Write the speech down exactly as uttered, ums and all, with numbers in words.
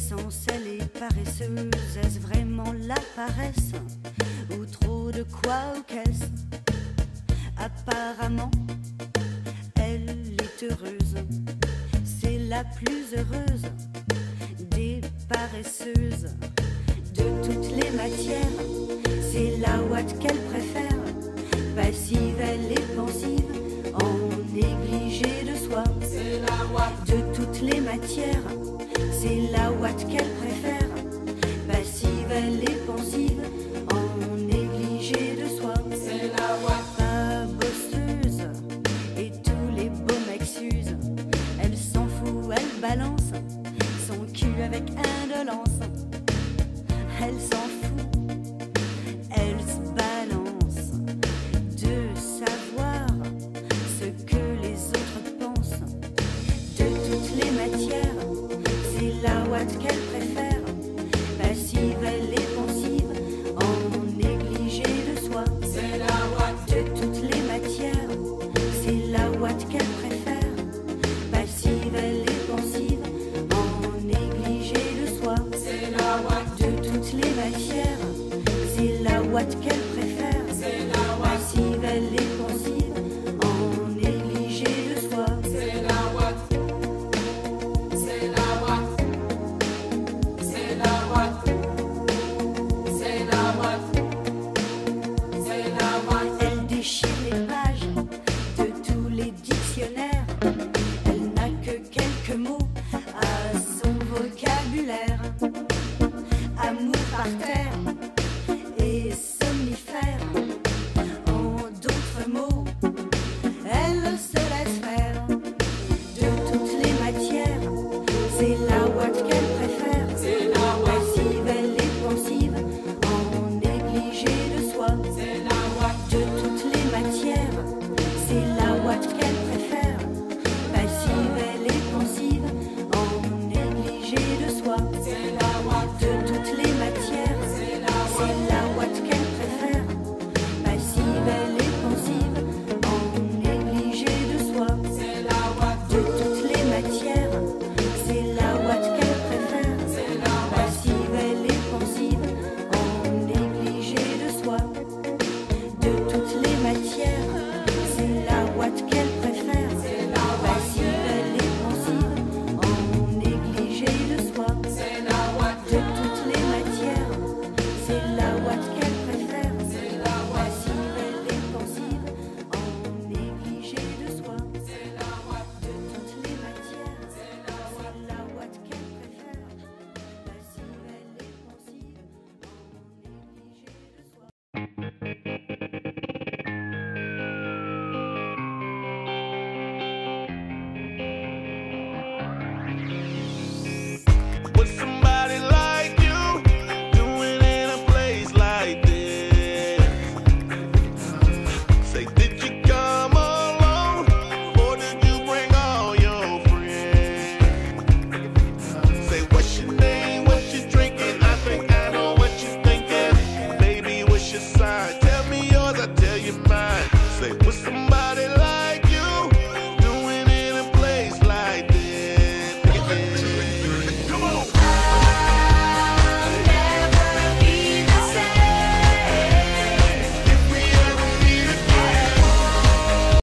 Essentielle et paresseuse, est-ce vraiment la paresse ou trop de quoi ou qu'est-ce? Apparemment, elle est heureuse, c'est la plus heureuse des paresseuses. De toutes les matières, c'est la ouate qu'elle préfère, passive, elle est pensive, en négligé de soi. C'est la ouate. De toutes les matières, c'est la ouate qu'elle préfère, passive, elle est pensive, en négligé de soi. C'est la ouate. Pas bosseuse, et tous les beaux mecs s'usent, elle s'en fout, elle balance son cul avec indolence. Elle s'en fout, elle se balance de savoir ce que les autres pensent. De toutes les matières, c'est la ouate qu'elle préfère, passive, elle est pensive, en négligé de soi. C'est la ouate. De toutes les matières, c'est la ouate qu'elle préfère, passive, elle est pensive, en négligé de soi. C'est la ouate. De toutes les matières, c'est la ouate qu'elle préfère, C'est la ouate. passive, elle est pensive, en négligé de soi. C'est la ouate. C'est la ouate. C'est la ouate. C'est la ouate. C'est la ouate. Elle déchire les pages de tous les dictionnaires, elle n'a que quelques mots à son vocabulaire. Amour par terre,